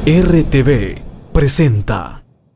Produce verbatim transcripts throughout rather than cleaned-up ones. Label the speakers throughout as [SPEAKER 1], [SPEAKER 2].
[SPEAKER 1] R T V presenta.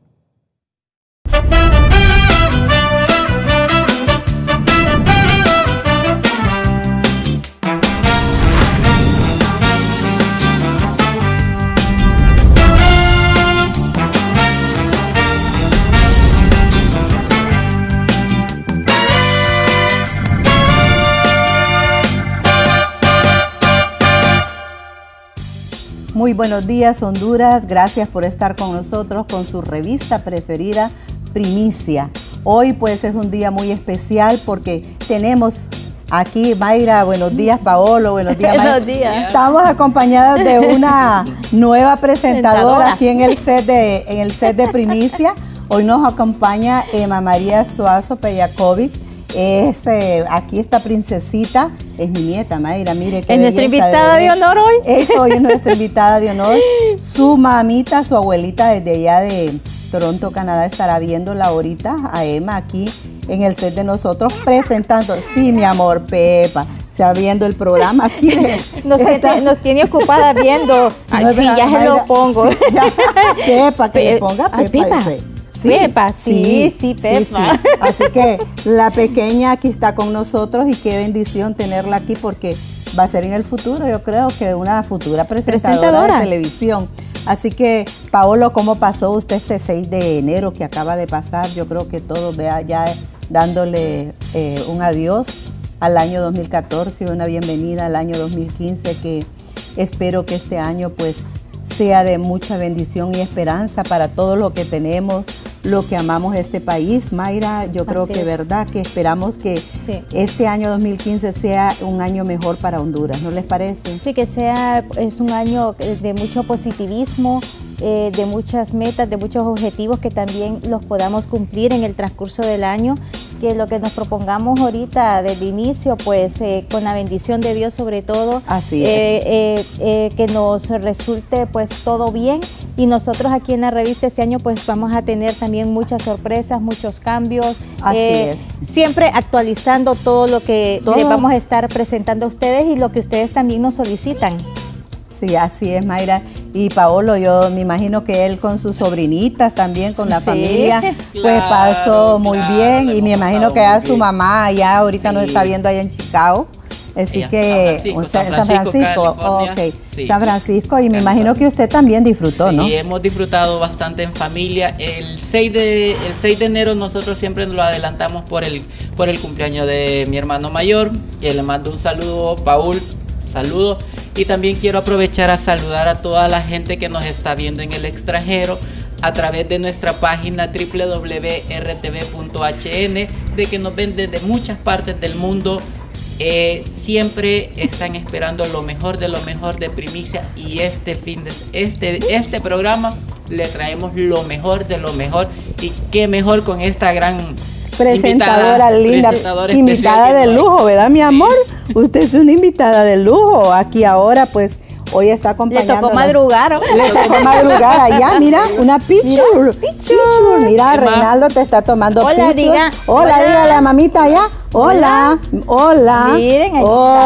[SPEAKER 2] Muy buenos días, Honduras. Gracias por estar con nosotros con su revista preferida, Primicia. Hoy pues es un día muy especial porque tenemos aquí, Mayra, buenos días, Paolo, buenos días, Mayra.
[SPEAKER 3] Buenos días.
[SPEAKER 2] Estamos acompañadas de una nueva presentadora aquí en el set de, en el set de Primicia. Hoy nos acompaña Emma María Suazo Pellakovic. Es, eh, aquí esta princesita es mi nieta, Mayra, mire qué
[SPEAKER 3] ¿Es nuestra invitada de, de honor hoy?
[SPEAKER 2] Es, hoy es nuestra invitada de honor. Su mamita, su abuelita desde allá de Toronto, Canadá, estará viéndola ahorita a Emma aquí en el set de nosotros presentando. Sí, mi amor, Pepa, está viendo el programa aquí.
[SPEAKER 3] Nos, tiene, nos tiene ocupada viendo. Ay, no, sí, ya Mayra, se lo pongo. Sí, ya,
[SPEAKER 2] Pepa, que Pe le ponga Pepa.
[SPEAKER 3] Ay, Pepa. Sí, Pepa, sí, sí, sí Pepa.
[SPEAKER 2] Sí, sí. Así que la pequeña aquí está con nosotros y qué bendición tenerla aquí porque va a ser en el futuro, yo creo que una futura presentadora, presentadora. de televisión. Así que, Paolo, ¿cómo pasó usted este seis de enero que acaba de pasar? Yo creo que todos vea ya dándole eh, un adiós al año dos mil catorce y una bienvenida al año dos mil quince, que espero que este año pues sea de mucha bendición y esperanza para todo lo que tenemos, lo que amamos este país. Mayra, yo creo Así que es verdad que esperamos que sí. este año dos mil quince sea un año mejor para Honduras, ¿no les parece?
[SPEAKER 3] Sí, que sea es un año de mucho positivismo, eh, de muchas metas, de muchos objetivos que también los podamos cumplir en el transcurso del año, que lo que nos propongamos ahorita desde inicio, pues eh, con la bendición de Dios sobre todo,
[SPEAKER 2] Así es.
[SPEAKER 3] eh, eh, eh, que nos resulte pues todo bien. Y nosotros aquí en la revista este año pues vamos a tener también muchas sorpresas, muchos cambios.
[SPEAKER 2] Así
[SPEAKER 3] eh,
[SPEAKER 2] es.
[SPEAKER 3] Siempre actualizando todo lo que
[SPEAKER 2] todo.
[SPEAKER 3] les vamos a estar presentando a ustedes y lo que ustedes también nos solicitan.
[SPEAKER 2] Sí, así es, Mayra. Y Paolo, yo me imagino que él con sus sobrinitas también, con la sí. familia, pues claro, pasó muy claro, bien. Y me imagino que a su mamá ya ahorita sí. nos está viendo allá en Chicago. Así Ella, que San Francisco, o sea, San Francisco, San Francisco okay. sí. San Francisco, y me imagino que usted también disfrutó,
[SPEAKER 4] sí,
[SPEAKER 2] ¿no?
[SPEAKER 4] Sí, hemos disfrutado bastante en familia. El seis de, el seis de enero nosotros siempre nos lo adelantamos por el, por el cumpleaños de mi hermano mayor, que le mando un saludo, Paul, saludo. Y también quiero aprovechar a saludar a toda la gente que nos está viendo en el extranjero a través de nuestra página doble u doble u doble u punto r t v punto h n, de que nos ven desde muchas partes del mundo. Eh, siempre están esperando lo mejor de lo mejor de Primicia, y este fin de este, este programa le traemos lo mejor de lo mejor, y qué mejor con esta gran
[SPEAKER 2] presentadora invitada, linda, presentadora invitada de lujo, ¿verdad, mi amor? Sí. Usted es una invitada de lujo aquí ahora, pues hoy está acompañando.
[SPEAKER 3] Le tocó madrugar, ¿o?
[SPEAKER 2] Le tocó madrugar allá, mira, una picture. Picture. Mira, Emma. Reinaldo te está tomando
[SPEAKER 3] Hola,
[SPEAKER 2] picture.
[SPEAKER 3] diga.
[SPEAKER 2] Hola, hola, dígale a mamita allá. Hola, hola. hola.
[SPEAKER 3] Miren, ahí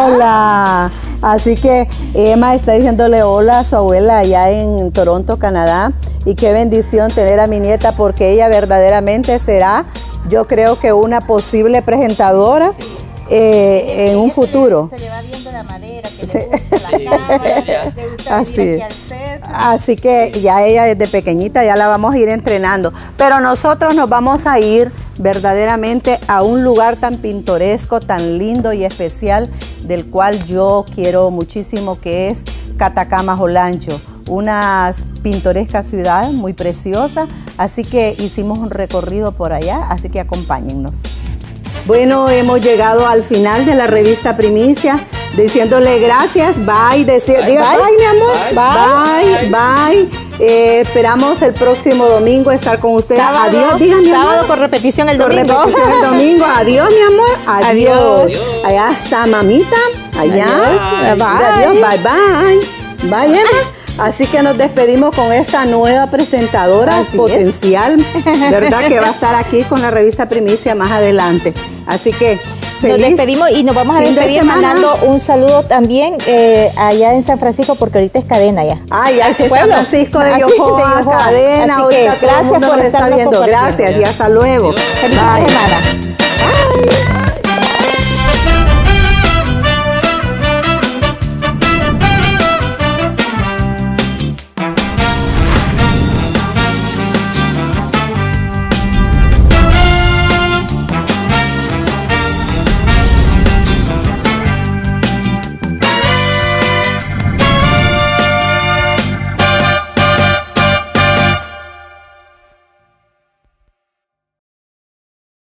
[SPEAKER 2] hola. Está. Así que Emma está diciéndole hola a su abuela allá en Toronto, Canadá. Y qué bendición tener a mi nieta, porque ella verdaderamente será, yo creo que una posible presentadora. Sí. Eh, en un futuro.
[SPEAKER 3] Se le va viendo la madera, que sí. le gusta la cámara, le gusta
[SPEAKER 2] Así.
[SPEAKER 3] venir aquí al set.
[SPEAKER 2] Así que ya ella desde pequeñita ya la vamos a ir entrenando. Pero nosotros nos vamos a ir verdaderamente a un lugar tan pintoresco, tan lindo y especial, del cual yo quiero muchísimo, que es Catacamas Olancho. Una pintoresca ciudad muy preciosa. Así que hicimos un recorrido por allá, así que acompáñennos. Bueno, hemos llegado al final de la revista Primicia, diciéndole gracias, bye, decir, bye, diga, bye, bye, mi amor, bye, bye, bye. Eh, esperamos el próximo domingo estar con ustedes.
[SPEAKER 3] Sábado,
[SPEAKER 2] adiós, diga, mi amor.
[SPEAKER 3] Sábado con repetición el domingo.
[SPEAKER 2] Con repetición el domingo, adiós, mi amor, adiós. adiós. Allá está mamita, allá,
[SPEAKER 3] adiós,
[SPEAKER 2] bye, adiós, bye, bye, bye, Emma. Así que nos despedimos con esta nueva presentadora Así potencial, es. ¿verdad? Que va a estar aquí con la revista Primicia más adelante. Así que
[SPEAKER 3] Nos despedimos y nos vamos a despedir mandando un saludo también eh, allá en San Francisco, porque ahorita es cadena ya.
[SPEAKER 2] Ah, ya es San Francisco de Yohoa, cadena.
[SPEAKER 3] Así que
[SPEAKER 2] gracias por estar viendo. Gracias y hasta luego.
[SPEAKER 3] Feliz semana.